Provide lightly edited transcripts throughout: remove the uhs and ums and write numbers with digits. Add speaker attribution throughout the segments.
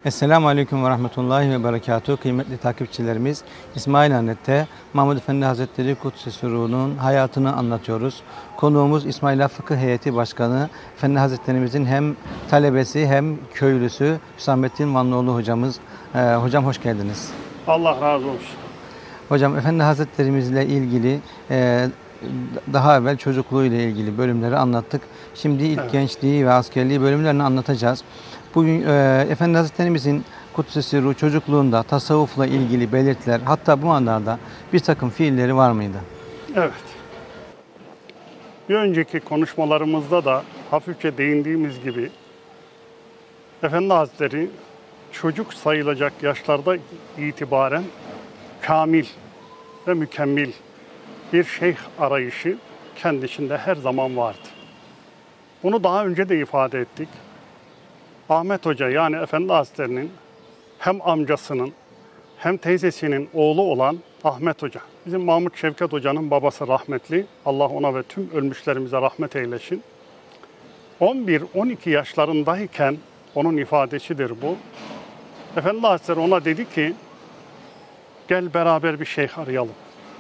Speaker 1: Esselamu Aleyküm ve Rahmetullahi ve Berekatuhu. Kıymetli takipçilerimiz, İsmail Hanet'te Mahmud Efendi Hazretleri Kuddisesi Ruhu'nun hayatını anlatıyoruz. Konuğumuz İsmaila Fıkıh Heyeti Başkanı, Efendi Hazretlerimizin hem talebesi hem köylüsü Hüsamettin Vanlıoğlu hocamız. Hocam hoş geldiniz.
Speaker 2: Allah razı olsun.
Speaker 1: Hocam Efendi Hazretlerimizle ilgili daha evvel çocukluğuyla ilgili bölümleri anlattık. Şimdi ilk gençliği ve askerliği bölümlerini anlatacağız. Bugün Efendi Hazretlerimizin Kuddisesi Ruhu çocukluğunda tasavvufla ilgili belirtiler, hatta bu anlarda bir takım fiilleri var mıydı?
Speaker 2: Evet. Bir önceki konuşmalarımızda da hafifçe değindiğimiz gibi Efendi Hazretleri çocuk sayılacak yaşlarda itibaren kamil ve mükemmel bir şeyh arayışı kendisinde her zaman vardı. Bunu daha önce de ifade ettik. Ahmet Hoca yani Efendi Hazretleri'nin hem amcasının hem teyzesinin oğlu olan Ahmet Hoca. Bizim Mahmut Şevket Hoca'nın babası rahmetli. Allah ona ve tüm ölmüşlerimize rahmet eylesin. 11-12 yaşlarındayken onun ifadesidir bu. Efendi Hazretleri ona dedi ki gel beraber bir şeyh arayalım.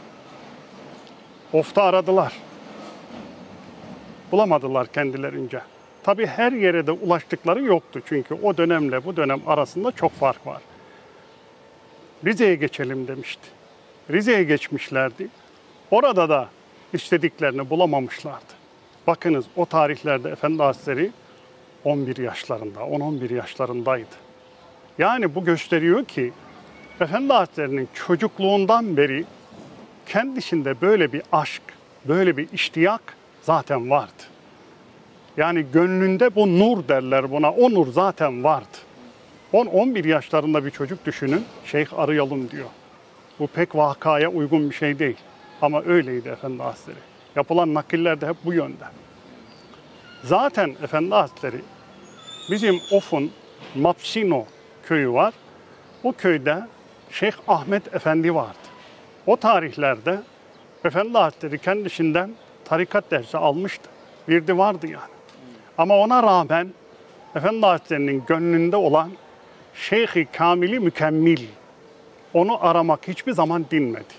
Speaker 2: Of'ta aradılar. Bulamadılar kendilerince. Tabii her yere de ulaştıkları yoktu. Çünkü o dönemle bu dönem arasında çok fark var. Rize'ye geçelim demişti. Rize'ye geçmişlerdi. Orada da istediklerini bulamamışlardı. Bakınız o tarihlerde Efendi Hazretleri 11 yaşlarında, 10-11 yaşlarındaydı. Yani bu gösteriyor ki Efendi Hazretleri'nin çocukluğundan beri kendisinde böyle bir aşk, böyle bir iştiyak zaten vardı. Yani gönlünde bu nur derler buna. O nur zaten vardı. 10-11 yaşlarında bir çocuk düşünün. Şeyh arayalım diyor. Bu pek vakaya uygun bir şey değil. Ama öyleydi Efendi Hazretleri. Yapılan nakiller de hep bu yönde. Zaten Efendi Hazretleri bizim Of'un Mapsino köyü var. O köyde Şeyh Ahmet Efendi vardı. O tarihlerde Efendi Hazretleri kendisinden tarikat dersi almıştı. Virdi vardı yani. Ama ona rağmen Efendi Hazretleri'nin gönlünde olan Şeyh-i Kamili Mükemmel, onu aramak hiçbir zaman dinmedi.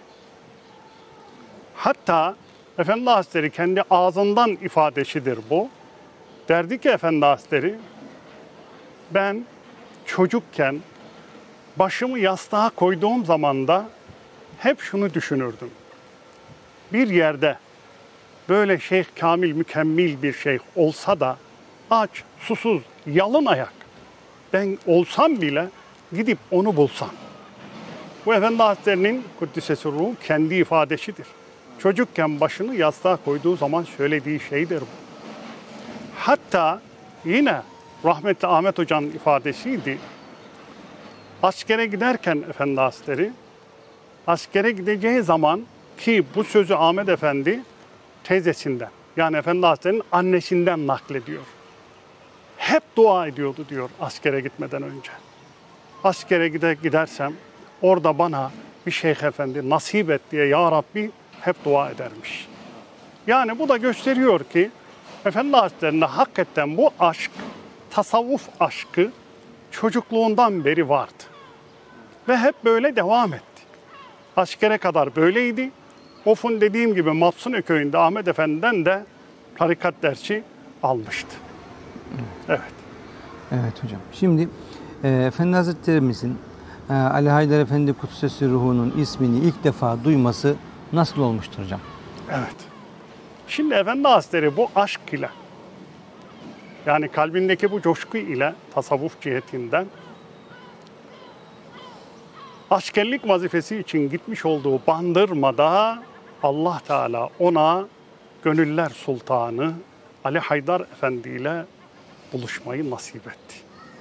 Speaker 2: Hatta Efendi Hazretleri kendi ağzından ifadesidir bu. Derdi ki Efendi Hazretleri, ben çocukken başımı yastığa koyduğum zaman da hep şunu düşünürdüm. Bir yerde böyle Şeyh Kamil Mükemmel bir şeyh olsa da aç, susuz, yalın ayak ben olsam bile gidip onu bulsam. Bu Efendi Hazretleri'nin Kuddisesi Ruhu kendi ifadesidir. Çocukken başını yastığa koyduğu zaman söylediği şeydir bu. Hatta yine rahmetli Ahmet Hoca'nın ifadesiydi. Askere giderken Efendi Hazretleri, askere gideceği zaman ki bu sözü Ahmet Efendi teyzesinden, yani Efendi Hazretleri'nin annesinden naklediyor. Hep dua ediyordu diyor askere gitmeden önce. Askere gidersem orada bana bir şeyh efendi nasip et diye ya Rabbi hep dua edermiş. Yani bu da gösteriyor ki Efendi Hazretleri'nde hakikaten bu aşk, tasavvuf aşkı çocukluğundan beri vardı. Ve hep böyle devam etti. Askere kadar böyleydi. Of'un dediğim gibi Mapsino köyünde Ahmet Efendi'den de tarikat dersi almıştı. Evet.
Speaker 1: Evet hocam. Şimdi Efendi Hazretlerimizin Ali Haydar Efendi Kuddisesi Ruhu'nun ismini ilk defa duyması nasıl olmuştur hocam?
Speaker 2: Evet. Şimdi Efendi Hazretleri bu aşk ile, yani kalbindeki bu coşku ile tasavvuf cihetinden askerlik vazifesi için gitmiş olduğu Bandırma'da Allah Teala ona Gönüller Sultanı Ali Haydar Efendi ile buluşmayı nasip etti.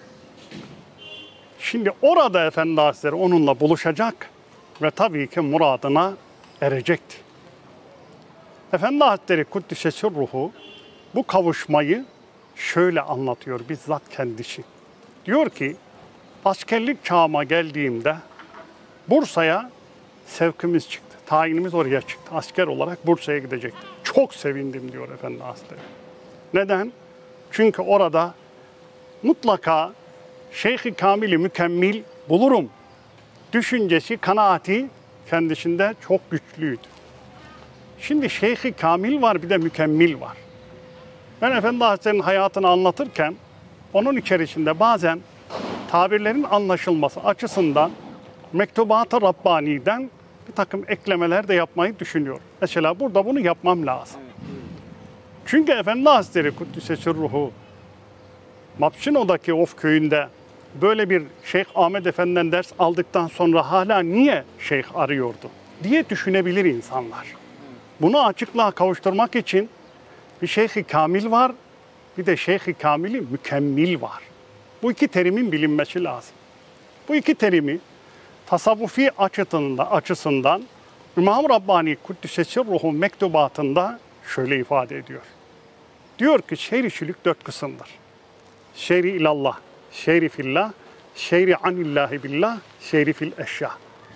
Speaker 2: Şimdi orada Efendi Hazretleri onunla buluşacak ve tabii ki muradına erecekti. Efendi Hazretleri Kuddisesi Ruhu bu kavuşmayı şöyle anlatıyor bizzat kendisi. Diyor ki askerlik çağıma geldiğimde Bursa'ya sevkimiz çıktı. Tayinimiz oraya çıktı. Asker olarak Bursa'ya gidecekti. Çok sevindim diyor Efendi Hazretleri. Neden? Çünkü orada mutlaka Şeyh-i Kamil'i mükemmel bulurum düşüncesi, kanaati kendisinde çok güçlüydü. Şimdi Şeyh-i Kamil var, bir de mükemmel var. Ben Efendi Hazretleri'nin hayatını anlatırken onun içerisinde bazen tabirlerin anlaşılması açısından Mektubat-ı Rabbani'den bir takım eklemeler de yapmayı düşünüyorum. Mesela burada bunu yapmam lazım. Çünkü Efendi Hazretleri Kuddise Sirruhu Mapşino'daki Of köyünde böyle bir Şeyh Ahmet Efendi'den ders aldıktan sonra hala niye şeyh arıyordu diye düşünebilir insanlar. Bunu açıklığa kavuşturmak için bir Şeyh-i Kamil var, bir de Şeyh-i Kamil'i mükemmel var. Bu iki terimin bilinmesi lazım. Bu iki terimi tasavvufi açısından İmam Rabbani Kuddise Sirruhu mektubatında şöyle ifade ediyor. Diyor ki şehri-çülük 4 kısımdır. Şehri ilallah, şehri fillah, şehri anillahi billah, şehri fil eşya.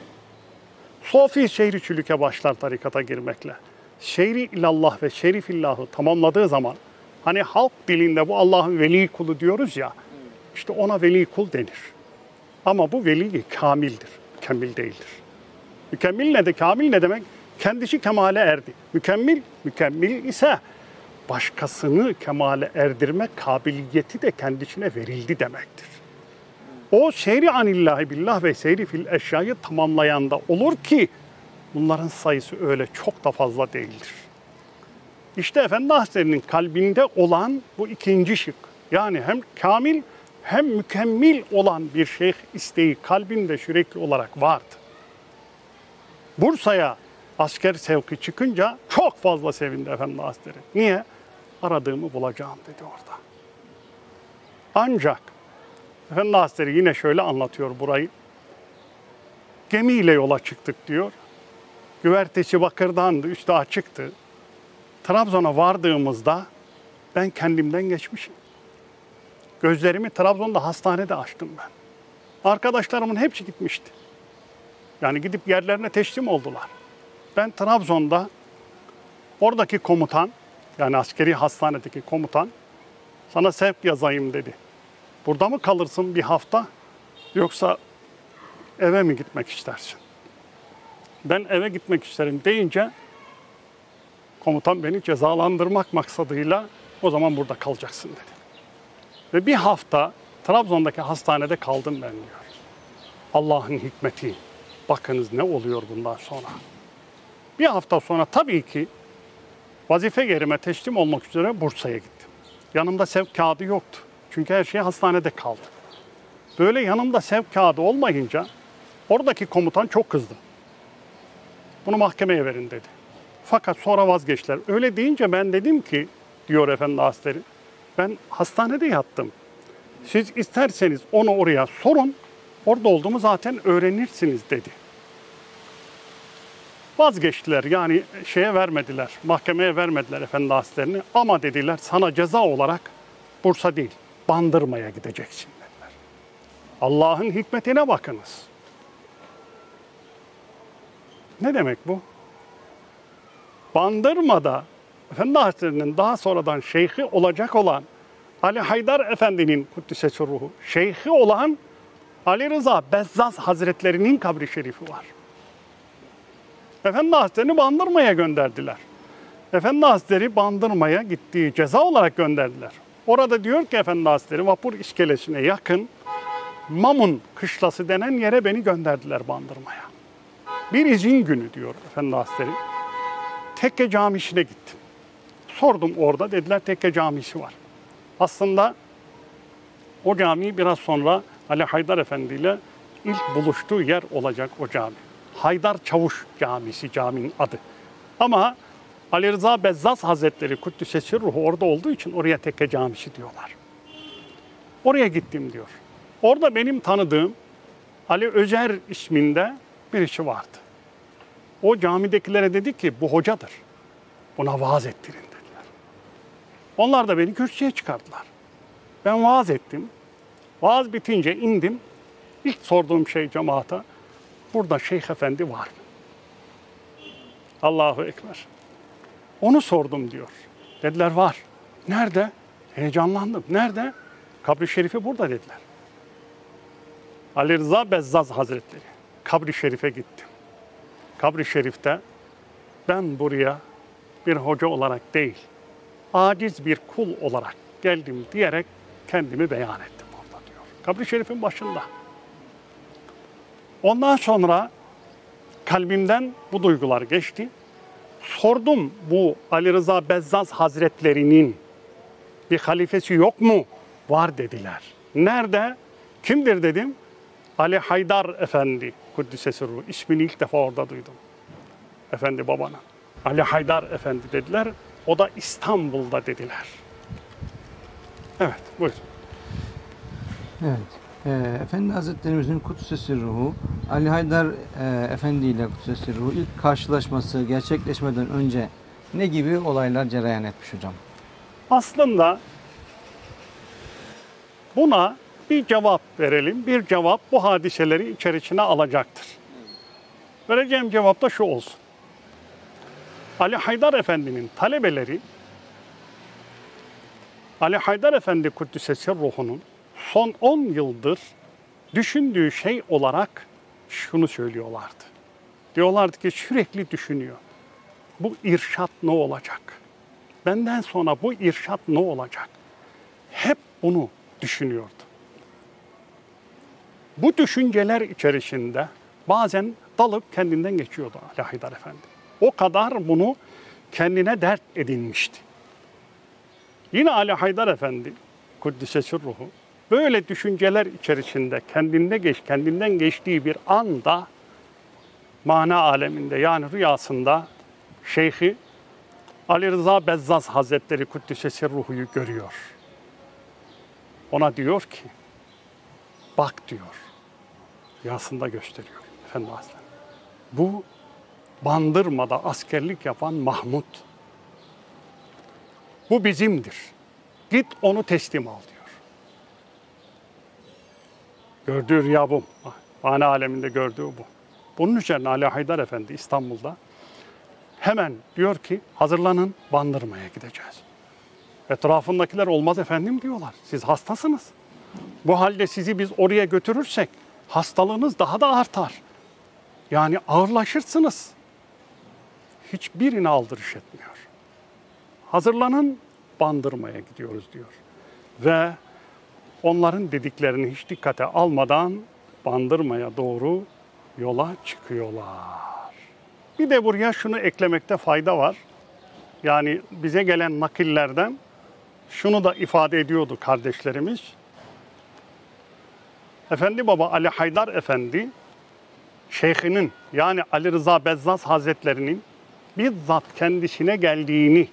Speaker 2: Sofi şehri-çülüke başlar tarikata girmekle. Şehri ilallah ve şehri fillahı tamamladığı zaman hani halk dilinde bu Allah'ın veli kulu diyoruz ya, işte ona veli kul denir. Ama bu veli kamildir, mükemmel değildir. Mükemmel ne de kamil ne demek? Kendisi kemale erdi. Mükemmel ise başkasını kemale erdirme kabiliyeti de kendisine verildi demektir. O seyri anillahi billah ve seyri fil eşyayı tamamlayan da olur ki bunların sayısı öyle çok da fazla değildir. İşte Efendi Hazretleri'nin kalbinde olan bu ikinci şık. Yani hem kamil hem mükemmel olan bir şeyh isteği kalbinde sürekli olarak vardı. Bursa'ya asker sevki çıkınca çok fazla sevindi Efendi Hazretleri. Niye? Aradığımı bulacağım dedi orada. Ancak Efendi Hazretleri yine şöyle anlatıyor burayı. Gemiyle yola çıktık diyor. Güvertesi bakırdandı, üstü açıktı. Trabzon'a vardığımızda ben kendimden geçmişim. Gözlerimi Trabzon'da hastanede açtım ben. Arkadaşlarımın hepsi gitmişti. Yani gidip yerlerine teslim oldular. Ben Trabzon'da oradaki komutan, yani askeri hastanedeki komutan sana sevk yazayım dedi. Burada mı kalırsın bir hafta yoksa eve mi gitmek istersin? Ben eve gitmek isterim deyince komutan beni cezalandırmak maksadıyla o zaman burada kalacaksın dedi. Ve bir hafta Trabzon'daki hastanede kaldım ben diyor. Allah'ın hikmeti. Bakınız ne oluyor bundan sonra. Bir hafta sonra tabii ki vazife yerime teslim olmak üzere Bursa'ya gittim. Yanımda sevk kağıdı yoktu. Çünkü her şey hastanede kaldı. Böyle yanımda sevk kağıdı olmayınca oradaki komutan çok kızdı. Bunu mahkemeye verin dedi. Fakat sonra vazgeçtiler. Öyle deyince ben dedim ki, diyor Efendi Hazretleri, ben hastanede yattım. Siz isterseniz onu oraya sorun, orada olduğumu zaten öğrenirsiniz dedi. Vazgeçtiler, yani şeye vermediler, mahkemeye vermediler Efendi Hazretleri'ni. Ama dediler sana ceza olarak Bursa değil, Bandırma'ya gideceksin dediler. Allah'ın hikmetine bakınız. Ne demek bu? Bandırma'da Efendi Hazretleri'nin daha sonradan şeyhi olacak olan Ali Haydar Efendi'nin Kuddise Sirruhu, şeyhi olan Ali Rıza Bezzaz Hazretleri'nin kabri şerifi var. Efendi Hazretleri'ni Bandırma'ya gönderdiler. Efendi Hazretleri Bandırma'ya gittiği ceza olarak gönderdiler. Orada diyor ki Efendi Hazretleri vapur iskelesine yakın Mamun kışlası denen yere beni gönderdiler Bandırma'ya. Bir izin günü diyor Efendi Hazretleri. Tekke Camisi'ne gittim. Sordum orada, dediler Tekke Camisi var. Aslında o cami biraz sonra Ali Haydar Efendi ile ilk buluştuğu yer olacak o cami. Haydar Çavuş Camisi caminin adı. Ama Ali Rıza Bezzaz Hazretleri Kuddise Sirruhu orada olduğu için oraya Tekke Camisi diyorlar. Oraya gittim diyor. Orada benim tanıdığım Ali Özer isminde birisi vardı. O camidekilere dedi ki bu hocadır. Buna vaaz ettirin dediler. Onlar da beni kürsüye çıkardılar. Ben vaaz ettim. Vaaz bitince indim. İlk sorduğum şey cemaata, burada Şeyh Efendi var mı? Allahu Ekber. Onu sordum diyor. Dediler var. Nerede? Heyecanlandım. Nerede? Kabri şerifi burada dediler. Ali Rıza Bezzaz Hazretleri. Kabri Şerif'e gittim. Kabri Şerif'te ben buraya bir hoca olarak değil, aciz bir kul olarak geldim diyerek kendimi beyan ettim orada diyor. Kabri Şerif'in başında. Ondan sonra kalbimden bu duygular geçti. Sordum, bu Ali Rıza Bezzaz Hazretleri'nin bir halifesi yok mu? Var dediler. Nerede? Kimdir dedim. Ali Haydar Efendi Kuddise Sırrı. İsmini ilk defa orada duydum. Efendi babana. Ali Haydar Efendi dediler. O da İstanbul'da dediler. Evet, buyur.
Speaker 1: Evet. Efendi Hazretlerimizin Kudsesi Ruhu, Ali Haydar Efendi ile Kudsesi Ruhu ilk karşılaşması gerçekleşmeden önce ne gibi olaylar cereyan etmiş hocam?
Speaker 2: Aslında buna bir cevap verelim. Bir cevap bu hadiseleri içerisine alacaktır. Vereceğim cevap da şu olsun. Ali Haydar Efendi'nin talebeleri, Ali Haydar Efendi Kuddisesi Ruhu'nun son 10 yıldır düşündüğü şey olarak şunu söylüyorlardı. Diyorlardı ki sürekli düşünüyor. Bu irşat ne olacak? Benden sonra bu irşat ne olacak? Hep bunu düşünüyordu. Bu düşünceler içerisinde bazen dalıp kendinden geçiyordu Ali Haydar Efendi. O kadar bunu kendine dert edinmişti. Yine Ali Haydar Efendi, Kuddisesi Ruhu, böyle düşünceler içerisinde kendinden geçtiği bir anda mana aleminde yani rüyasında Şeyhi Ali Rıza Bezzaz Hazretleri Kuddisesi Ruhu'yu görüyor. Ona diyor ki, bak diyor, rüyasında gösteriyor Efendi Hazretleri. Bu Bandırma'da askerlik yapan Mahmud. Bu bizimdir. Git onu teslim al diyor. Gördüğü rüya bu. Mana aleminde gördüğü bu. Bunun üzerine Ali Haydar Efendi İstanbul'da hemen diyor ki hazırlanın, Bandırma'ya gideceğiz. Etrafındakiler olmaz efendim diyorlar. Siz hastasınız. Bu halde sizi biz oraya götürürsek hastalığınız daha da artar. Yani ağırlaşırsınız. Hiçbirine aldırış etmiyor. Hazırlanın, Bandırma'ya gidiyoruz diyor. Ve onların dediklerini hiç dikkate almadan Bandırma'ya doğru yola çıkıyorlar. Bir de buraya şunu eklemekte fayda var. Yani bize gelen nakillerden şunu da ifade ediyordu kardeşlerimiz. Efendi Baba Ali Haydar Efendi, şeyhinin yani Ali Rıza Bezzaz Hazretlerinin bizzat kendisine geldiğini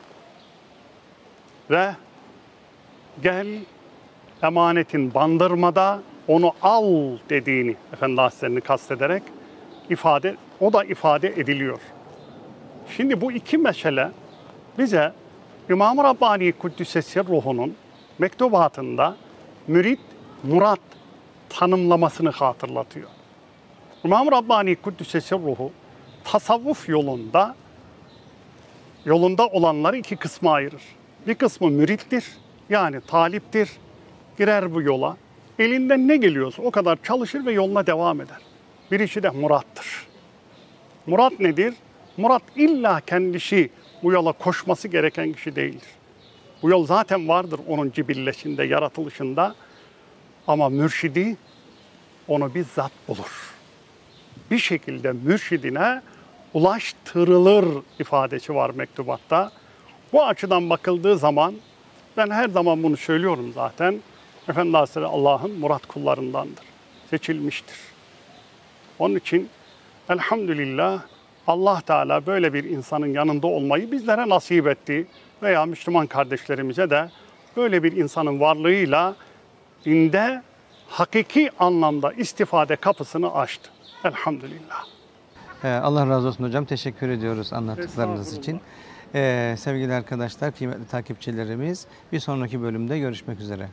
Speaker 2: ve gel emanetin Bandırma'da onu al dediğini Efendi Hazretlerini kastederek o da ifade ediliyor. Şimdi bu iki mesele bize İmam-ı Rabbani Kuddisesi Ruhu'nun mektubatında mürit, murat tanımlamasını hatırlatıyor. İmam-ı Rabbani Kuddisesi Ruhu tasavvuf yolunda olanları iki kısma ayırır. Bir kısmı mürittir, yani taliptir, girer bu yola. Elinden ne geliyorsa o kadar çalışır ve yoluna devam eder. Birisi de murattır. Murat nedir? Murat illa kendisi bu yola koşması gereken kişi değildir. Bu yol zaten vardır onun cibillesinde, yaratılışında. Ama mürşidi onu bizzat bulur. Bir şekilde mürşidine ulaştırılır ifadesi var mektubatta. Bu açıdan bakıldığı zaman ben her zaman bunu söylüyorum zaten. Efendi Hazretleri Allah'ın murat kullarındandır. Seçilmiştir. Onun için elhamdülillah Allah Teala böyle bir insanın yanında olmayı bizlere nasip etti. Veya Müslüman kardeşlerimize de böyle bir insanın varlığıyla dinde hakiki anlamda istifade kapısını açtı. Elhamdülillah.
Speaker 1: Allah razı olsun hocam. Teşekkür ediyoruz anlattıklarınız için. Sevgili arkadaşlar, kıymetli takipçilerimiz, bir sonraki bölümde görüşmek üzere.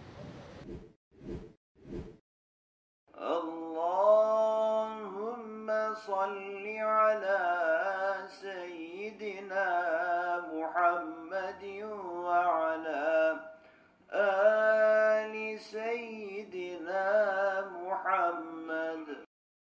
Speaker 3: Allahümme salli ala seyyidina Muhammedin ve ala ali seyyidina Muhammed. محمد